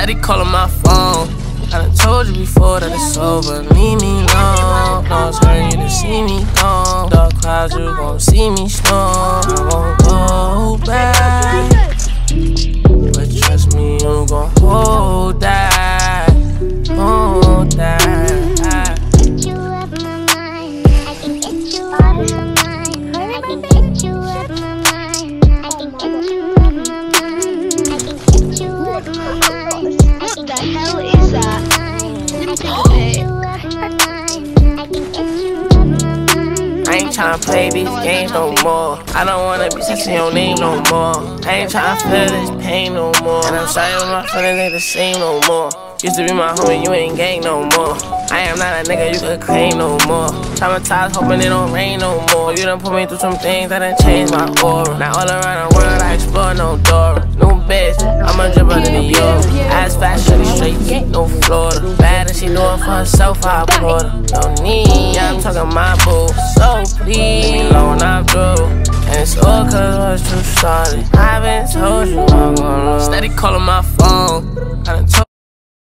Steady calling my phone. I done told you before that it's over. Leave me alone. No, it's hurting you to see me gone. Dark clouds, you gon' see me storm. I won't go back, but trust me, you gon' hold that. Hold that. Get you out of my mind. I can get you out of my mind. I can get you out of my mind. I can get you out of my mind. I can get you out of my mind. What the hell is that? Let me take a pic. I ain't tryna play these games no more. I don't wanna be sexing your name no more. I ain't tryna feel this pain no more. And I'm sorry when my feelings ain't the same no more. Used to be my homie, you ain't gang no more. I am not a nigga you could claim no more. Traumatized, hoping it don't rain no more. You done put me through some things that done changed my aura. Now all around the world I explore no Dora. New bitch, I'ma jump out to New York. Ass fat, shorty straight, no Florida. Bad and she do it for herself, I applaud her. No need, yeah, I'm talking my boo. So please, leave me alone, I'm through. And it's all cause what's too started. I been told you I'm gonna lose. Steady calling my phone. I done told